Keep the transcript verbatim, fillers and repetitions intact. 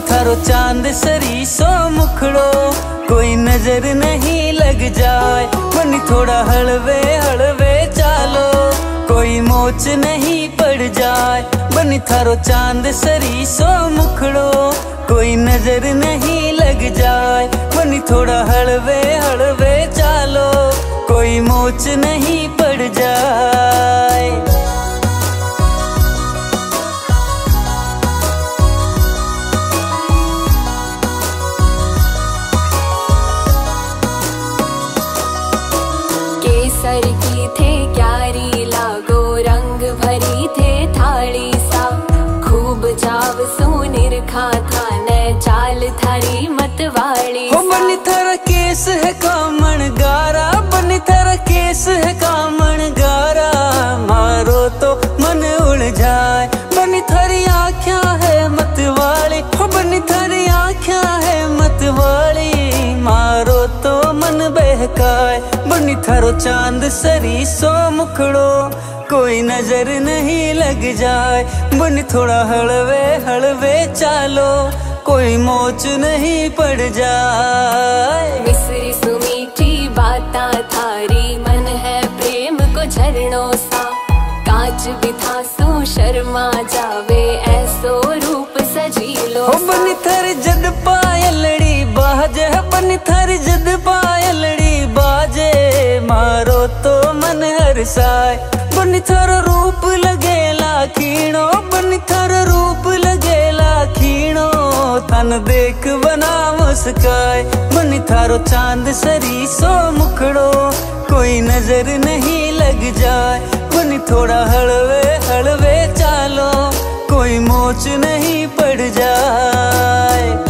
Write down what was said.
थारो चांद सरी सो मुखड़ो कोई नजर नहीं लग जाए। बनी थोड़ा हलवे हलवे चालो कोई मोच नहीं पड़ जाए। बनी थारो चांद सरी सो मुखड़ो कोई नजर नहीं लग जाए। बनी थोड़ा हलवे हलवे चालो कोई मोच नहीं पड़ जाए। केसर की थे क्यारी लागो रंग भरी थे थाली सा। खूब चाव सोनिर खा था न चाल थारी मतवाली सा। बनी थारा केस है कामण गारा बनी थारा केस है कामण गारा मारो तो मन उड़ जाए। बनी थारी आँखियाँ है मतवाली हो बनी थारी आँखियाँ है मतवाली मारो तो मन बहकाए। बनी थारो चांद सरी सो मुखड़ो कोई नजर नहीं लग जाए। बनी थोड़ा हलवे हलवे चालो कोई मोच नहीं पड़ जाए। मिसरी सुमीठी बाता थारी मन है प्रेम को झरणों सा। कांच बिथा सो शर्मा जावे ऐसो रूप सजीलो सा। बनी थारी जद पायलड़ी बाजे बनी थारी जद पायलड़ी बाजे मारो तो मन हरसाए। बनी थारो रूप लगेला खीणो बनी थारो रूप लगेला खीणो तन देख बना मुस्काए। बनी थारो चांद सरी सो मुखड़ो कोई नजर नहीं लग जाए। बनी थोड़ा हलवे हलवे चालो कोई मोच नहीं पड़ जाए।